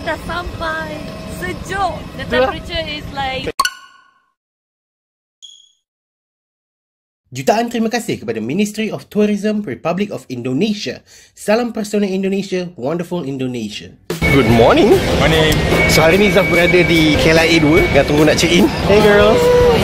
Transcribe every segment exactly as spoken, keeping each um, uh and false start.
dah sampai. Sejuk. The temperature is like... Jutaan terima kasih kepada Ministry of Tourism Republic of Indonesia. Salam Persona Indonesia, Wonderful Indonesia. Good morning. Morning. So hari ni Zaf berada di K L I A dua. Tengah tunggu nak check in. Hey girls.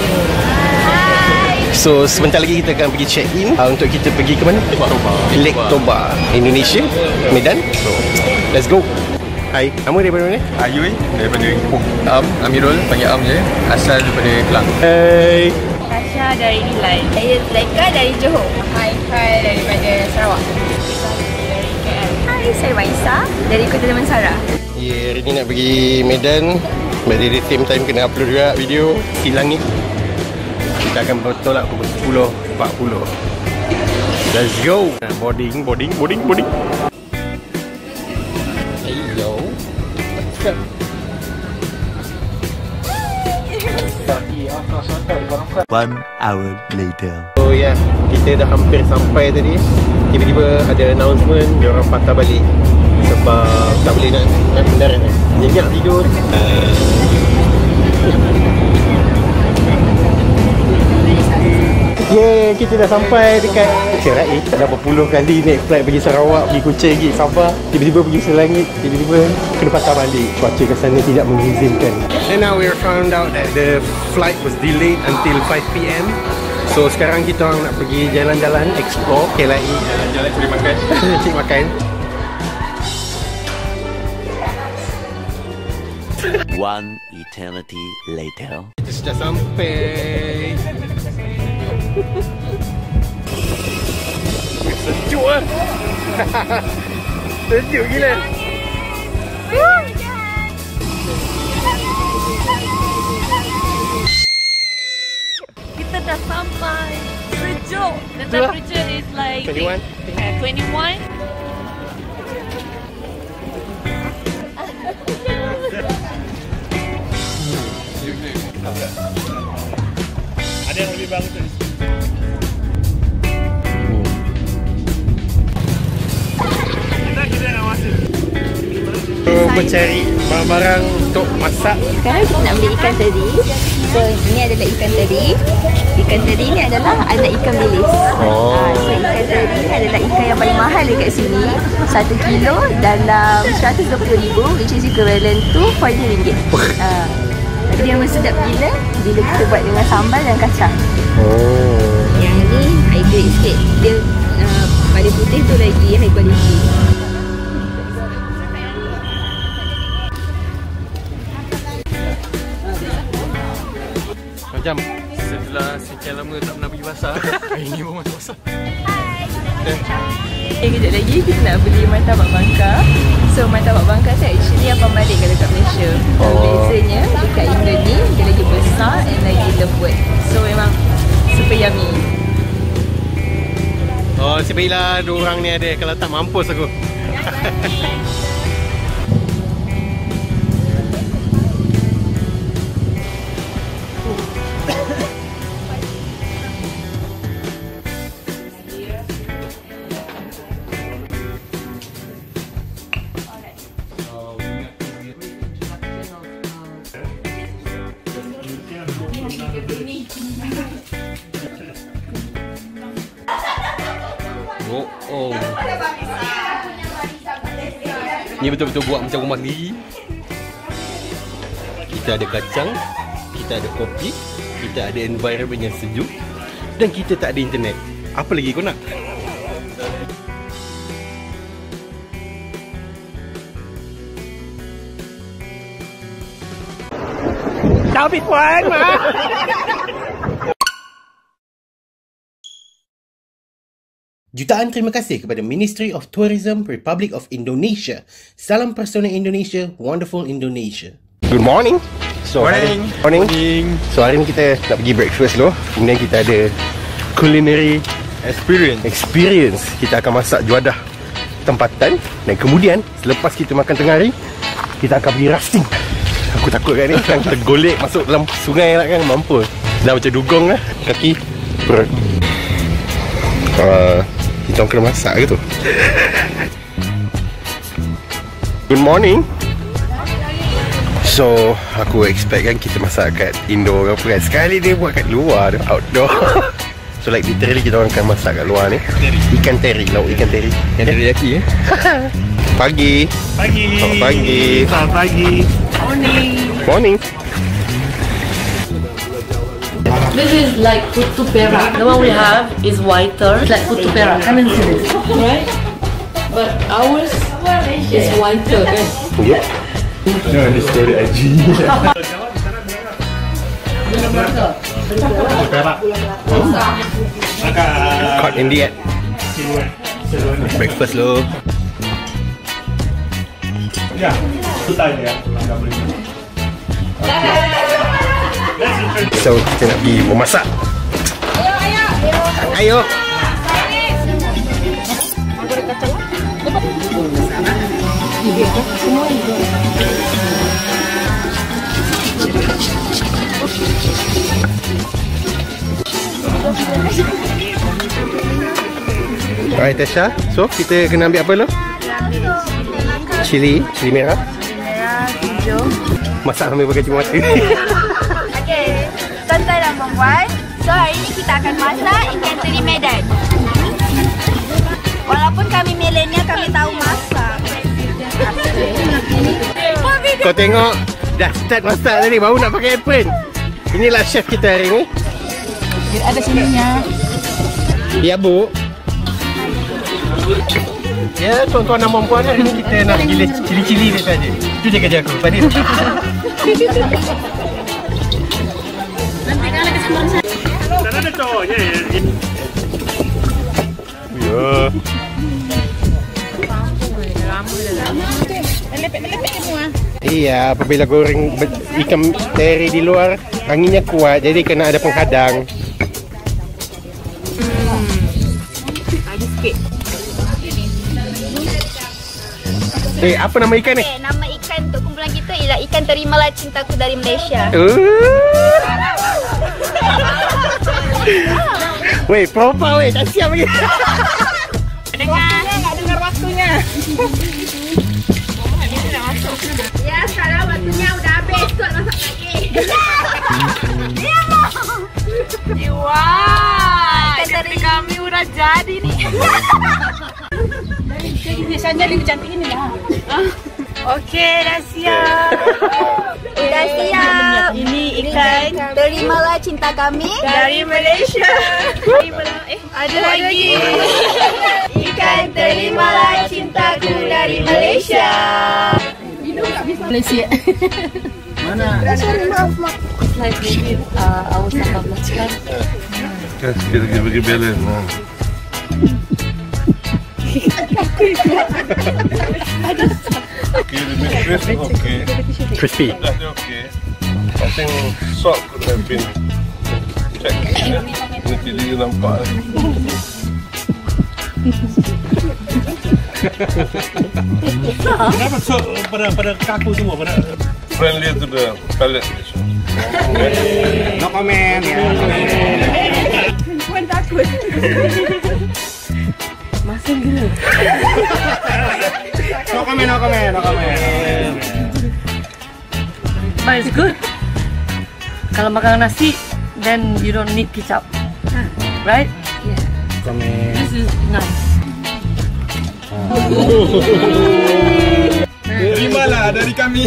Hi. So sebentar lagi kita akan pergi check in uh, untuk kita pergi ke mana? Toba. Lake Toba, Indonesia, Medan. So let's go. Hai, nama daripada mana? Ayui daripada Ipoh. Am, Amirul, panggil Am je. Asal daripada Kelang. Hey. Tasha dari Ilai. Saya Zulaika dari Johor. Hai, Hai daripada Sarawak. Dari K L. Hai, saya Maisa dari Kota Damansara. Yeah, hari ni nak pergi Medan. But at the same time kena upload juga video Si Langit. Kita akan bertolak pukul sepuluh empat puluh. Let's go. Boarding, boarding, boarding, boarding. Hey yo. What's up? One hour later. So yeah, kita dah hampir sampai tadi. Tiba-tiba ada announcement, diorang patah balik sebab tak boleh nak nak mendarat. Nyenyak tidur. Yeah, kita dah sampai dekat K L I A. Dah berpuluh kali naik flight pergi Sarawak, pergi Kuching, pergi Sabah. Tiba-tiba pergi Selangit, tiba-tiba kena patah balik. Cuaca kat sana tidak mengizinkan. And now we found out that the flight was delayed until five p m So sekarang kita orang nak pergi jalan-jalan, explore K L I A. Jalan cari makan. Cari makan. One eternity later. Kita sudah sampai. Sejuk lah. Sejuk gila. Kita dah sampai. Sejuk. The temperature is like twenty-one. Uh, twenty-one. Ada yang lebih bagus dari sini. Kita kita nak masuk. Mencari barang-barang untuk masak. Sekarang kita nak beli ikan teri. So ini adalah ikan teri. Ikan teri ni adalah anak ikan bilis. Oh. Ha, so ikan teri ni adalah ikan yang paling mahal dekat sini. Satu kilo dalam seratus dua puluh ribu, which is equivalent to empat puluh ringgit. Ha. Tapi dia memang sedap gila bila kita buat dengan sambal dan kacang. Oh. Yang ni high grade sikit. Dia uh, pada putih tu lagi high quality. Macam setelah sekian lama tak pernah pergi pasar, hari ni pun masuk pasar. Eh, kejap lagi kita nak beli martabak bangka. So martabak bangka tu actually abang balik kalau kat Malaysia. So Oh. bezanya dekat Indo ni dia lagi besar and lagi lembut. So memang super yummy. Oh, si baiklah dua orang ni ada. Kalau tak mampus aku. Oh, oh. Ni betul-betul buat macam rumah sendiri. Kita ada kacang, kita ada kopi, kita ada environment yang sejuk, dan kita tak ada internet. Apa lagi kau nak? Tapi puan mah. Jutaan terima kasih kepada Ministry of Tourism Republic of Indonesia. Salam Persona Indonesia, Wonderful Indonesia. Good morning. So, Morning. Hari, morning. morning. So hari ni kita nak pergi breakfast dulu. Kemudian kita ada culinary Experience. experience. Kita akan masak juadah tempatan. Dan kemudian selepas kita makan tengah hari, kita akan pergi rafting. Aku takut kan ni, kan kita golek masuk dalam sungai lah kan, mampu. Dah macam dugong lah, kaki perut. Uh, kita orang kena masak ke tu? Good morning. So aku expect kan kita masak kat indoor ke apa kan. Sekali dia buat kat luar, outdoor. So like literally kita orang akan masak kat luar ni. Ikan teri, lauk ikan teri. Yang teriyaki eh. Pagi. Pagi. Selamat pagi. Selamat pagi. Morning. Morning. This is like putu perak. The one we have is whiter. It's like putu perak. Come and see this, right? But ours is whiter. Kan? Yep. No, ni story I G. Perak. Caught in the act. Breakfast lo. Ya, itu tadi ya. So kita nak pergi memasak. Ayo, ayo. Ayo. Alright Tasha, so kita kena ambil apa lo? Cili, cili merah. Merah, hijau. Masak sambil pakai cuma mata. Okay, tuan-tuan dan perempuan, so hari ni kita akan masak ikan teri Medan. Walaupun kami milenial, kami tahu masak. Kau tengok dah start masak tadi, baru nak pakai apron. Inilah chef kita hari ni. Ada sininya. Ya bu. Ya tuan-tuan dan puan-puan, hari ni kita nak gila cili-cili dia saja. Itu je kerja aku. Tadi. Dan ada cowoknya ya. Ya. Iya, apabila goreng ikan teri di luar, anginnya kuat, jadi kena ada penghadang. Ada sikit. Eh, apa nama ikan ni? Okay, nama ikan untuk kumpulan kita ialah ikan terimalah cintaku dari Malaysia. Uh. Weh, proper weh, tak siap lagi. Dengar, nak dengar waktunya. Ya, sekarang waktunya udah habis. Tuan masak lagi. Ya, wah, ikan teri kami udah jadi nih. Biasanya lebih cantik ini lah. Okey, dah siap. Dah siap. Ini ikan terimalah cinta kami dari Malaysia. Terimalah, eh, ada lagi. Ikan terimalah cintaku dari Malaysia. Malaysia. Mana? Like maybe uh, our sambal belacan. Kita pergi belen. Okay, the meat crisp is okay. Crispy. That's okay. I think salt could have been checked. Ini cili nampak. Kenapa salt pada pada kaku semua pada friendly to the palate. No comment. Puan takut. Masih gila. No comment, no comment, no comment. But it's good. Kalau makan nasi, then you don't need kicap, right? Yeah. Comment. This is nice. Terimalah dari kami.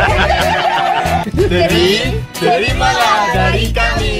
Teri, terimalah dari kami.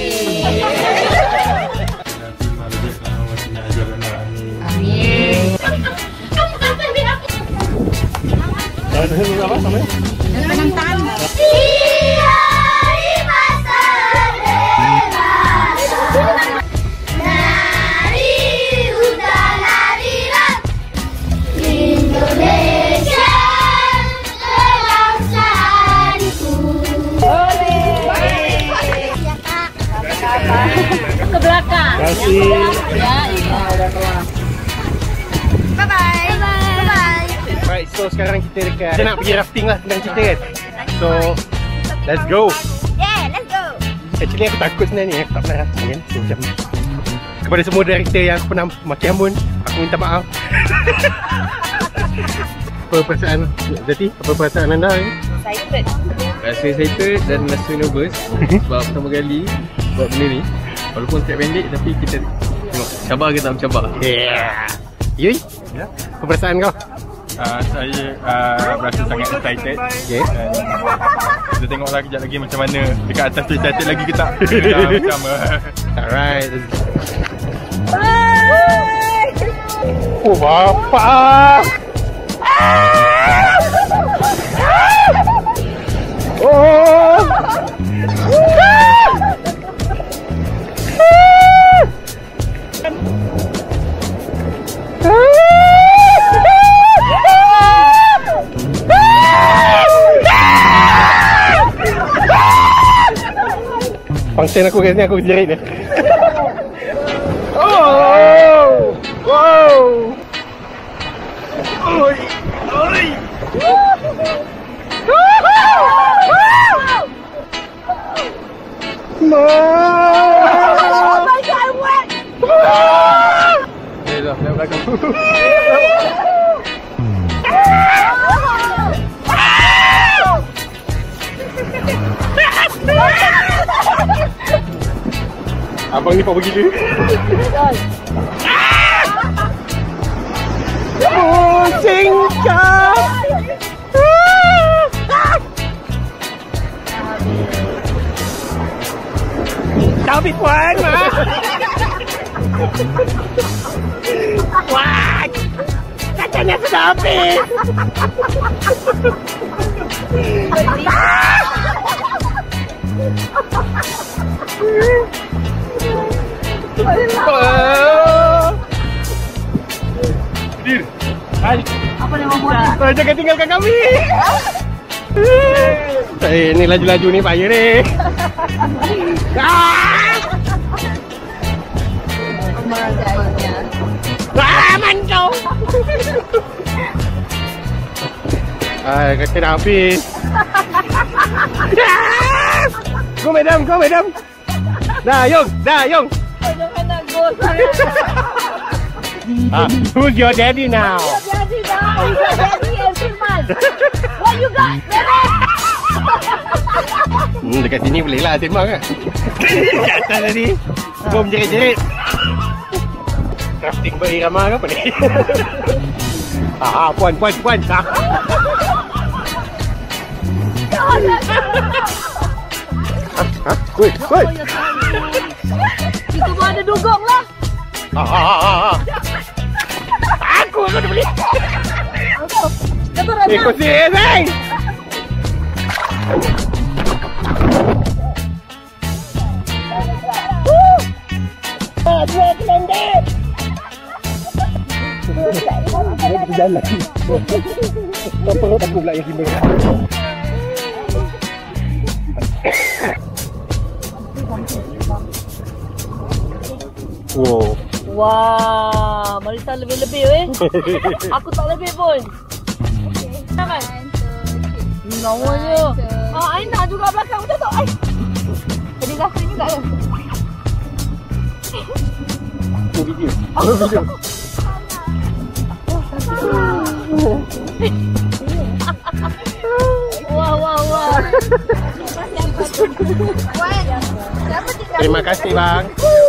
Ke belakang. Terima kasih. Ya, iya. Bye bye. Bye bye. Right, so sekarang kita dekat. Kita nak pergi rafting lah, senang cerita kan. So, let's go. Yeah, let's go. Actually aku takut sebenarnya, aku tak pernah rafting kan. So macam kepada semua director yang aku pernah maki ambun, aku minta maaf. Apa perasaan Zati? Apa perasaan anda? Excited. Rasa excited dan rasa nervous sebab pertama kali buat benda ni. Walaupun step pendek tapi kita tengok cabar ke tak mencabar. Yeah. Yui? Ya. Apa perasaan kau? Uh, saya uh, berasa sangat excited. Okay. Dan kita tengoklah kejap lagi macam mana dekat atas tu excited lagi ke tak. Dah macam uh, Alright. Oh bapak. Oh. Pangsen aku kat sini, aku jerit dia. Oh! Wow! Oi! Oi! No! Oh my god, what? Eh dah, naik belakang. Abang ni power gila. Oh, singkat. Tapi puan, mah. Wah, katanya sudah habis. Dir. Hai. Apa nama buat? Oh, jangan tinggalkan kami. Eh, ni laju-laju ni payah ni. Ah! Ah, mancau. Ah, kata dah habis. Go madam, go madam. Dah, Yong, dah, Yong. Jangan nak go. Ah, who's your daddy now? Daddy now. He's your daddy and Firman. What you got? Hmm, dekat sini boleh lah sembang kan? Kat atas tadi bom jerit-jerit. Crafting berirama ke apa ni? Ah, puan, puan, puan. Ah. Ha? Woi, woi. Kita pun ada dugong lah. Ah, ah, ah, ah. Aku aku dah beli. Kata Eh, kau sih, Zeng. Ah, dua pendek. Dia berjalan. Kau perut aku pula yang timbul. Wow. Wah, Marisa lebih-lebih weh. Aku tak lebih pun. Jangan. Namanya. Ah, I nak juga belakang macam tu. Ai. Jadi rasa ni tak ada. Aku video. Aku video. Wah, wah, wah. Terima kasih bang.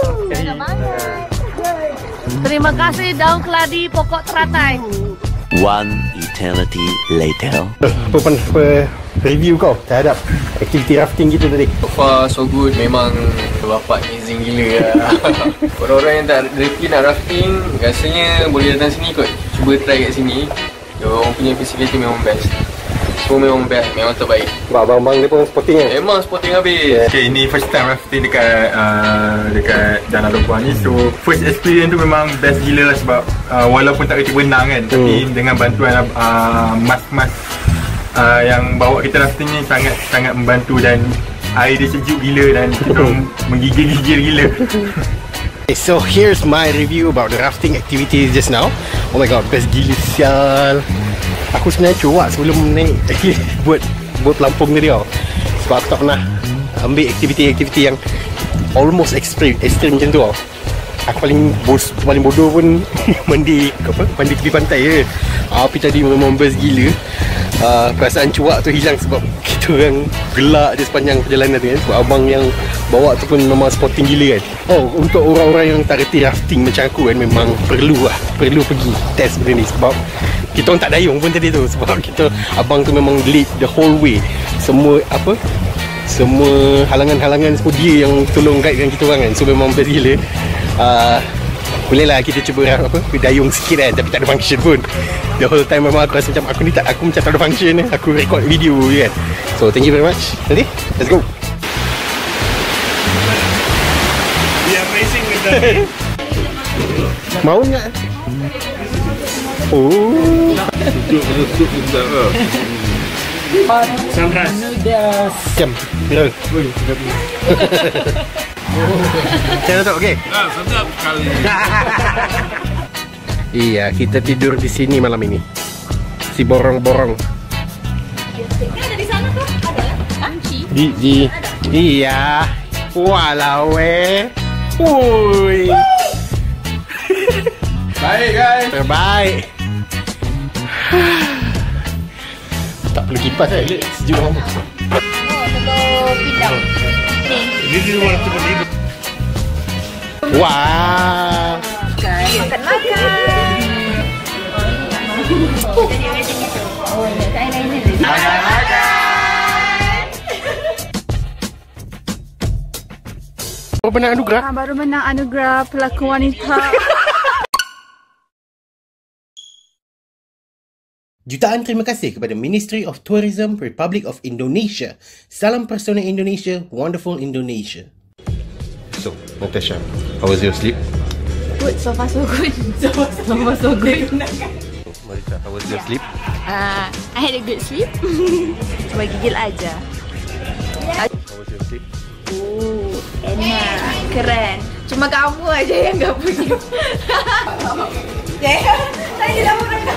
Terima kasih daun keladi pokok teratai. One eternity later. Apa pun apa review kau terhadap aktiviti rafting kita tadi? So far so good. Memang bapak amazing gila lah. Orang-orang yang tak reti nak rafting rasanya boleh datang sini kot. Cuba try kat sini. Diorang punya facility memang best. Semua memang best, memang terbaik. Sebab abang-abang dia pun sporting kan? Memang sporting habis. Okay, ini first time rafting dekat uh, dekat Danau Lombok ni. So first experience tu memang best gila lah sebab uh, walaupun tak kerti berenang kan, hmm. tapi dengan bantuan uh, mas-mas uh, yang bawa kita rafting ni sangat sangat membantu dan air dia sejuk gila dan kita menggigil-gigil gila. Okay, so here's my review about the rafting activities just now. Oh my god, best gila sial. Aku sebenarnya cuak sebelum naik buat buat pelampung tadi tau. Sebab aku tak pernah ambil aktiviti-aktiviti yang almost extreme, extreme macam tu tau. Aku paling bos, paling bodoh pun mandi apa? Mandi tepi pantai je. Ah, tapi tadi memang best gila. Uh, perasaan cuak tu hilang sebab kita orang gelak je sepanjang perjalanan tu kan. Sebab abang yang bawa tu pun memang sporting gila kan. Oh, untuk orang-orang yang tak reti rafting macam aku kan, memang perlu lah, perlu pergi test benda ni. Sebab kita orang tak dayung pun tadi tu. Sebab kita, abang tu memang lead the whole way. Semua apa, semua halangan-halangan semua dia yang tolong guidekan kita orang kan. So memang best gila. uh, Bolehlah kita cuba apa, dayung sikit kan, tapi tak ada function pun. The whole time memang aku rasa macam aku ni tak, aku macam tak ada function ni. Aku record video je kan. So thank you very much. Nanti, let's go. We are racing with the Mau tak? Oh. Duduk menusuk kita ke? Sunrise. Jam. Viral. Macam mana tu? Okey? Ah, sedap sekali. Iya, kita tidur di sini malam ini. Si borong-borong. Ada di sana tuh, ada kunci. Di, di. Iya. Walau eh. Wuih. Baik guys. Terbaik. Tak perlu kipas eh. Sejuk lama. Oh, telur pindang. Ini di luar tempat tidur. Wah. Makan-makan. Jadi macam itu. Oh, tak lain ni. Baru menang anugerah. Ah, baru menang anugerah pelakon wanita. Jutaan terima kasih kepada Ministry of Tourism Republic of Indonesia. Salam Persona Indonesia, Wonderful Indonesia. So, Natasha, how was your sleep? Good, so far so good. So far so, far, so good. Marisa, how was your sleep? Uh, I had a good sleep. Cuma gigil aja. How was your sleep? Oh, enak, keren. Cuma kamu aja yang nggak punya. Saya tidak mau rekam.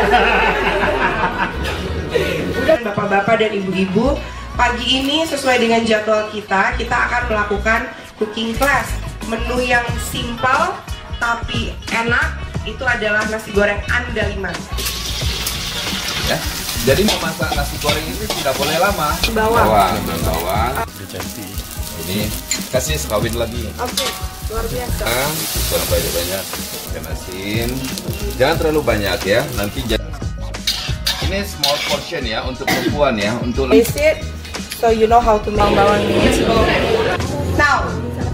Bapak-bapak dan ibu-ibu, pagi ini sesuai dengan jadwal kita, kita akan melakukan cooking class. Menu yang simpel tapi enak itu adalah nasi goreng andaliman. Ya. Jadi memasak nasi goreng itu tidak boleh lama. Bawang. Bawang, bawang. Cantik. Ini kasih sekawin lagi. Oke, luar biasa. Nah, kurang banyak-banyak. Ikan asin. Jangan terlalu banyak ya. Nanti jadi. Ini small portion ya untuk perempuan ya. Untuk. Taste it, so you know how to make bawang ini. Now.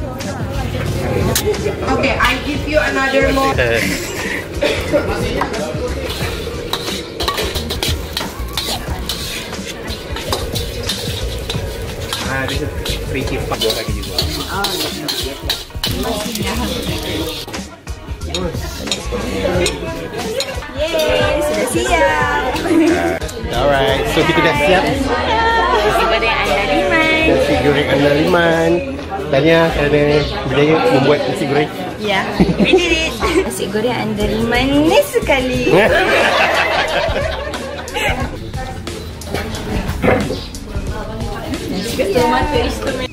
Okay, I give you another more. Ah, this is free tip pak lagi juga. Oh, yeay, sudah siap. Alright, so kita dah siap. Nasi goreng andaliman. Nasi goreng andaliman. Tanya kerana berjaya membuat nasi goreng. Ya, we did it. Nasi goreng andaliman manis sekali. Tomato istimewa.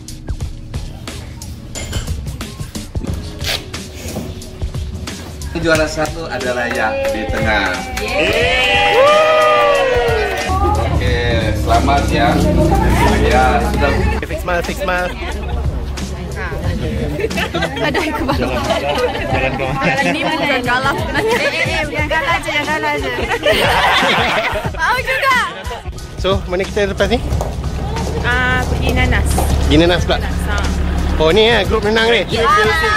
Juara satu adalah yang di tengah. Oke, selamat ya. Ya, sudah. Fix smile, fix smile. Ada kebalik. Jangan kau. Ini bukan kalah. Eh, eh, eh, jangan kalah aja, jangan kalah aja. Mau juga. So, mana kita lepas ni? Ah, pergi nanas. Gini nas pula. Nanas. Oh ni ya, grup menang ni. Ya.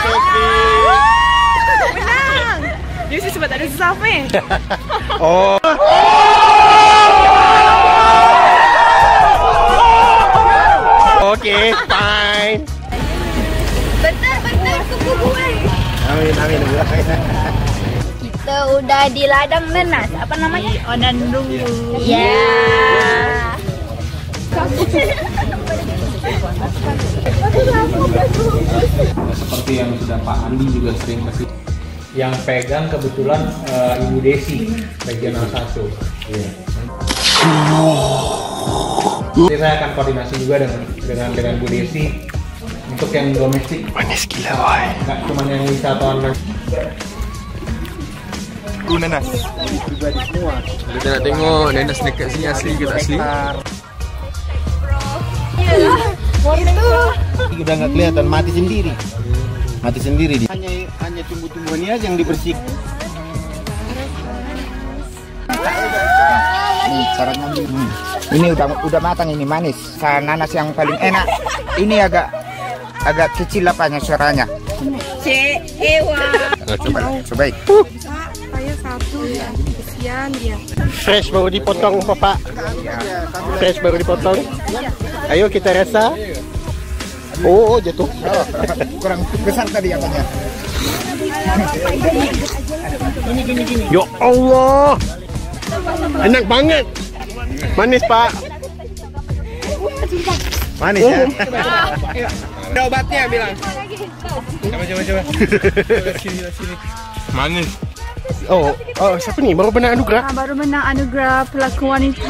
Menang. Dia mesti sebab tak ada susah apa eh. Oh. Okay, fine. Betul, betul. Kukuan. Amin, amin. Kita udah di ladang nanas. Apa namanya? Onan dulu. Ya. Seperti yang sudah Pak Andi juga sering kasih. Yang pegang kebetulan uh, Ibu Desi regional satu. Yeah. Jadi saya akan koordinasi juga dengan dengan dengan Bu Desi Untuk yang domestik manis gila boy. Nggak cuma yang wisatawan. Ku nanas. Kita nak tengok nanas dekat sini asli ke tak asli. Udah nggak kelihatan, mati sendiri. Mati sendiri dia. Hanya hanya tumbuh-tumbuhan ini aja yang dibersihkan. Ini cara ngambil. Hmm. Ini udah udah matang, ini manis. Nanas yang paling enak. Ini agak agak kecil apanya suaranya. Cek, Ewa. Coba, coba. Saya satu ya, kesian dia. Fresh baru dipotong papa. Fresh baru dipotong. Ayo kita rasa. Oh, oh jatuh. Oh, kurang besar tadi apanya. Ya Allah. Enak banget. Manis, Pak. Manis ya? Ada obatnya bilang. Coba coba coba. Sini sini. Manis. Oh, oh siapa ni? Baru menang anugerah? Ah, baru menang anugerah pelaku wanita.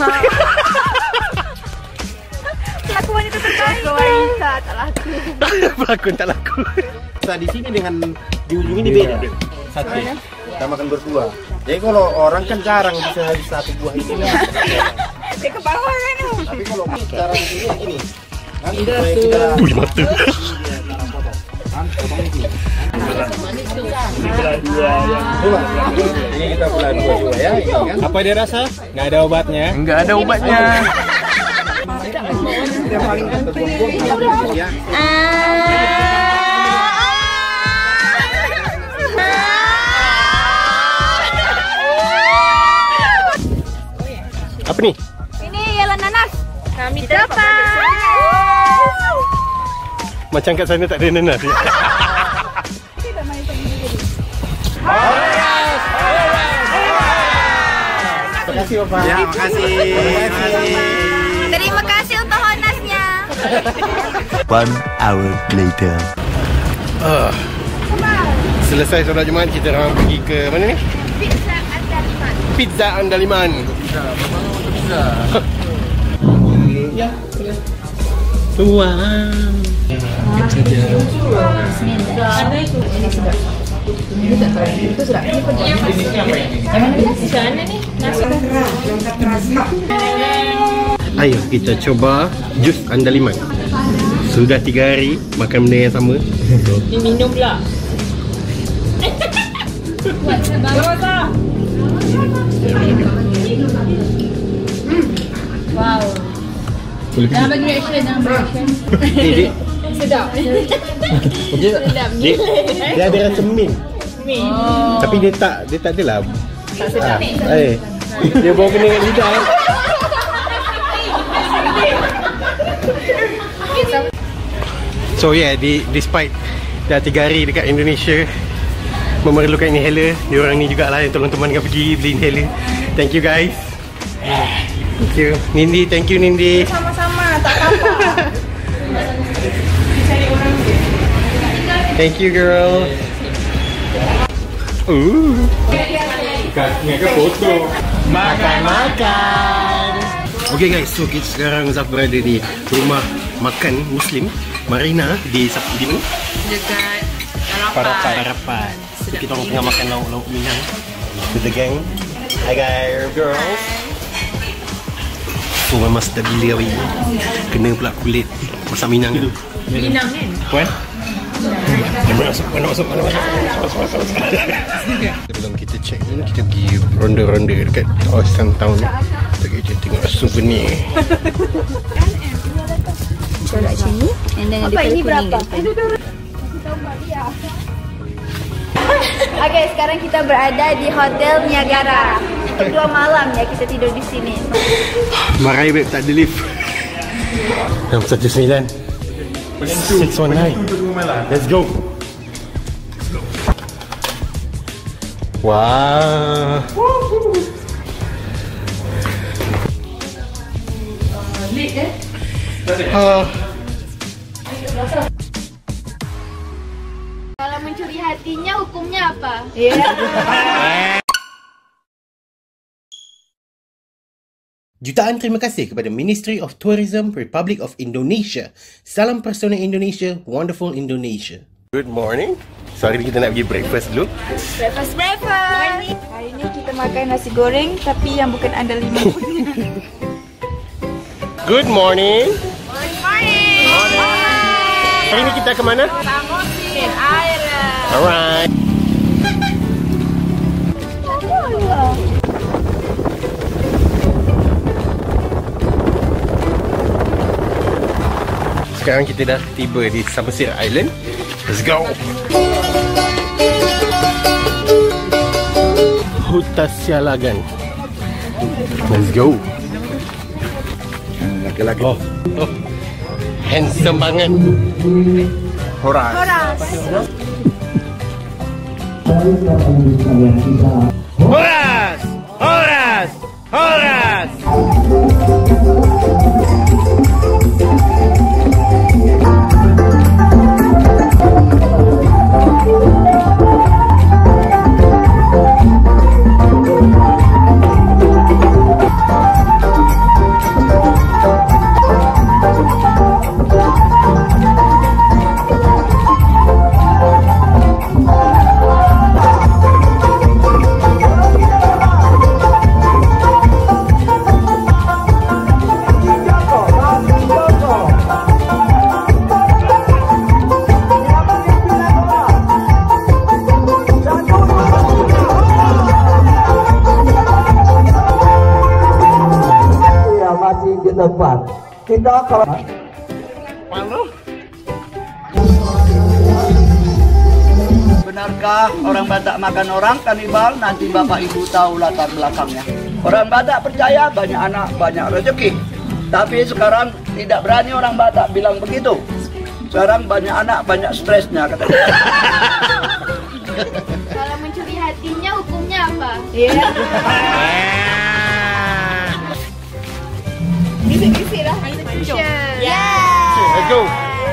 Pelaku wanita terbaik. Pelaku wanita tak laku. Pelakon tak laku. Di sini dengan di ujung ini beda. Satu. Kita makan berdua. Jadi kalau orang kan jarang bisa habis satu buah ini. Dia ke bawah kan tu. Tapi kalau cara di sini ini. Kita Wih, mata. Ini kita belah dua juga ya. Apa dia rasa? Nggak ada obatnya? Enggak ada obatnya. Yang paling penting ya. Apa ni? Ini ialah nanas. Kami dapat. Macam kat sana tak ada nanas. Terima kasih Bapak. Ya, makasih. Terima kasih untuk honasnya. One hour later. Uh, selesai solat Jumaat, kita orang pergi ke mana ni? Pizza Andaliman. Pizza Andaliman. Pizza. Ya. Wow. Ada itu. Ini sedap. Ini tak tahu. Itu sedap. Ini pun. Ini apa ini? Yang mana ni? Sana ni. Nasi terasa. Ayo kita coba jus Andaliman. Sudah tiga hari makan benda yang sama. Ni minum pula. Buat sebab. Wow. Jangan bagi reaction, jangan bagi reaction. Ini Sedap. dia, Sedap ni. dia, dia ada rasa mint. Mint. Oh. Tapi dia tak dia tak adalah. Tak sedap. Ah, eh. Dia bawa kena kat lidah. Eh. So yeah, di, despite dah tiga hari dekat Indonesia memerlukan inhaler, diorang ni jugalah yang tolong teman pergi beli inhaler. Thank you guys. Thank you Nindi, thank you Nindi. Sama-sama, tak apa-apa. Thank you girl. Ooh. Kasihnya ke foto. Makan-makan. Okay guys, so kita sekarang Zaf berada di rumah makan Muslim Marina di di mana? Dekat Harapan. Harapan. So, kita orang tengah makan lauk-lauk Minang with the gang. Hi guys, girls. So memang sedap gila weh. Kena pula kulit masak Minang tu. Minang kan? Puan? Mana masuk, mana masuk, mana masuk, masuk, masuk, masuk. Sebelum kita check in, kita pergi ronda-ronda dekat kawasan town ni. Kita pergi tengok souvenir. Kita kat sini. And then Apa ini berapa? Okay, sekarang kita berada di Hotel Niagara. Dua malam ya kita tidur di sini. Marai babe, tak ada lift. enam satu sembilan six one nine. Let's go. Wah. Uh, Kalau mencuri hatinya hukumnya apa? yeah. Jutaan terima kasih kepada Ministry of Tourism Republic of Indonesia. Salam Persona Indonesia, wonderful Indonesia. Good morning. So hari ni kita nak pergi breakfast dulu. Breakfast, breakfast. Hari ni kita makan nasi goreng tapi yang bukan anda lima. Good morning. Good morning. Hari ni kita ke mana? Samosir Island. Alright. Sekarang kita dah tiba di Samosir Island. Let's go. Hutas Sialagan. Let's go. Lagi-lagi. Oh. Oh. Handsome banget. Horas. Horas. Horas. Horas. Horas. Depan kita kalau benarkah orang Batak makan orang kanibal? Nanti bapak ibu tahu latar belakangnya. Orang Batak percaya banyak anak banyak rezeki, tapi sekarang tidak berani orang Batak bilang begitu. Sekarang banyak anak banyak stresnya katanya. Kalau mencuri hatinya hukumnya apa? Yeah. Bisik-bisik lah. Yeah. Let's go.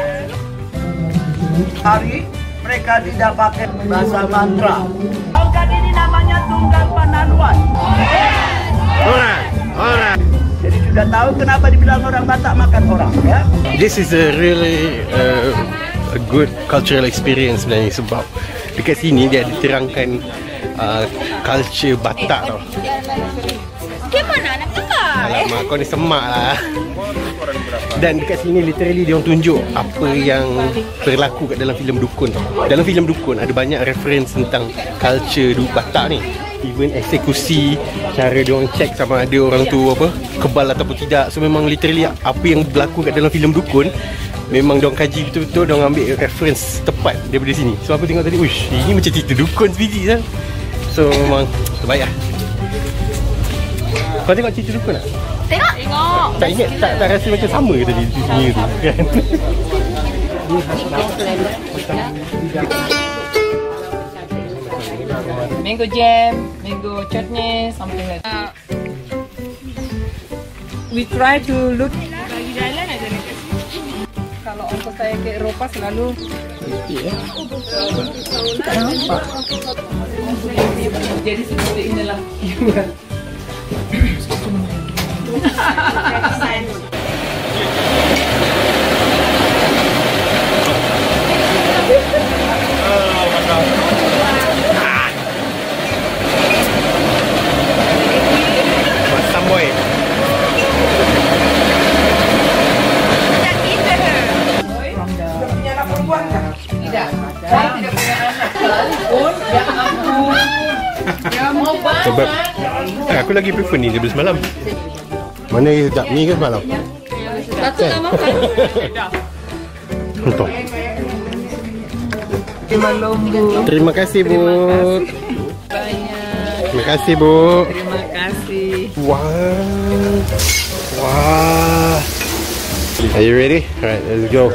Hari mereka tidak pakai bahasa mantra. Tongkat ini namanya tunggang pananuan. Alright. Alright. Jadi sudah tahu kenapa dibilang orang Batak makan orang, ya? This is a really uh, a good cultural experience sebenarnya sebab dekat sini dia diterangkan uh, culture Batak tau. Gimana nak tengok? Alamak, kau ni semak lah. Dan dekat sini literally dia orang tunjuk apa yang berlaku kat dalam filem dukun tau. Dalam filem dukun ada banyak reference tentang culture du Batak ni. Even eksekusi, cara dia orang check sama ada orang tu apa kebal ataupun tidak. So memang literally apa yang berlaku kat dalam filem dukun memang dia orang kaji betul-betul, dia orang ambil reference tepat daripada sini. So aku tengok tadi, uish, ini macam cerita dukun sebiji kan. So memang terbaik lah. Kau tengok cerita dukun tak? Tengok. Tengok. Tak ingat, tak, tak rasa macam sama ke tadi di sini tu kan? Mango jam, mango chutney, something like that. We try to look. Bagi jalan aja dekat sini. Kalau ongkos saya ke Eropah selalu Mesti eh. tak nampak. Jadi seperti inilah. Samboy. Tidak. Saya tidak punya anak. Pun ya ampun. Ya mau banget. Sebab eh, aku lagi prefer ni daripada semalam. Mana yang sedap ni ke semalam? Satu tak makan. Untuk. Malumbu. Terima kasih Bu. Banyak. Terima kasih Bu. Terima kasih. Wow. Wow. Are you ready? Alright, let's go.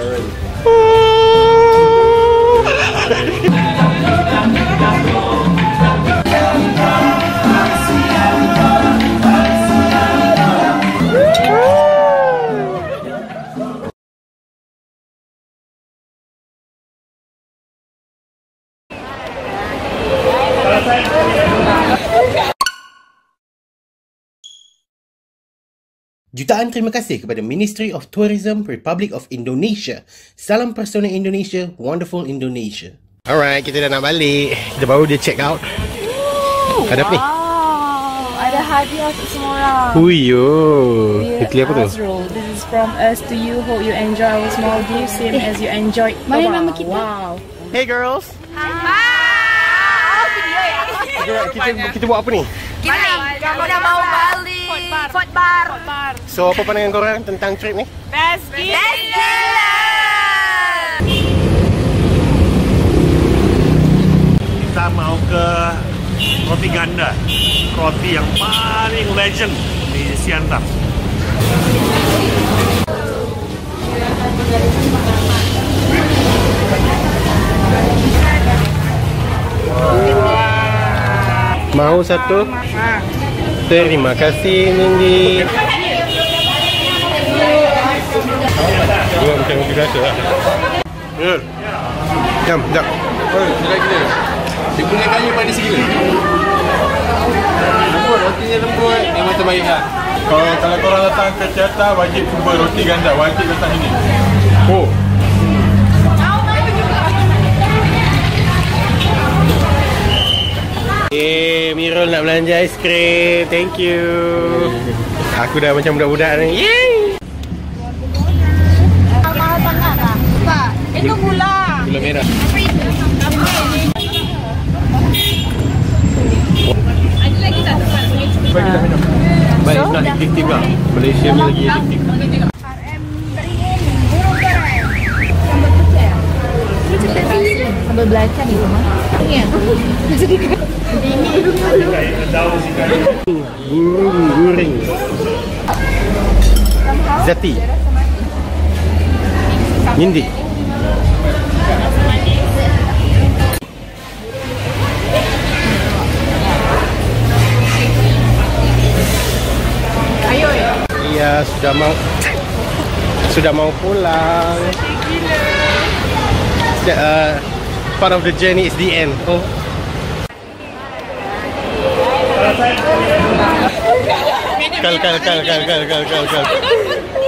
Jutaan terima kasih kepada Ministry of Tourism Republic of Indonesia. Salam Persona Indonesia, wonderful Indonesia. Alright, kita dah nak balik. Kita baru dia check out. Ooh, ada apa ni? Wow, ada hadiah untuk semua orang. Huyo. Itu apa tu? Azrul, this is from us to you. Hope you enjoy our small gift same as you enjoyed. Mana nama kita? Wow. Hey girls. Hai. Oh, video ya. Kita, kita, kita buat apa ni? Kita kamu dah mau balik Fort Bar. So, apa pandangan korang tentang trip ni? Best gila. Best gila. Kita mau ke roti ganda, roti yang paling legend di Siantar. Mau satu? Terima kasih, Mindy. Dua macam roti biasa lah. Ya. Jom, jom. Oh, sedap gila. Dia punya kayu manis gila. Lembut, rotinya lembut. Memang terbaik lah. Kalau kalau korang datang ke Ciatar, wajib cuba roti ganda. Wajib datang sini. Oh. Eh, Mirul nak belanja aiskrim. Thank you. Aku dah macam budak-budak ni. Yeay. Mahal sangat lah. Pak, itu gula. Gula merah. Ada lagi tak tempat boleh cuba? Baik, kita minum. Baik, nak addictive lah. Malaysia ni lagi addictive. Sambal belacan itu mah. Iya. Burung guring. Zati. Mindy. Ayo ya. Iya, sudah mau sudah mau pulang. The, uh, part of the journey is the end. Oh. Kal kal kal kal kal kal kal kal.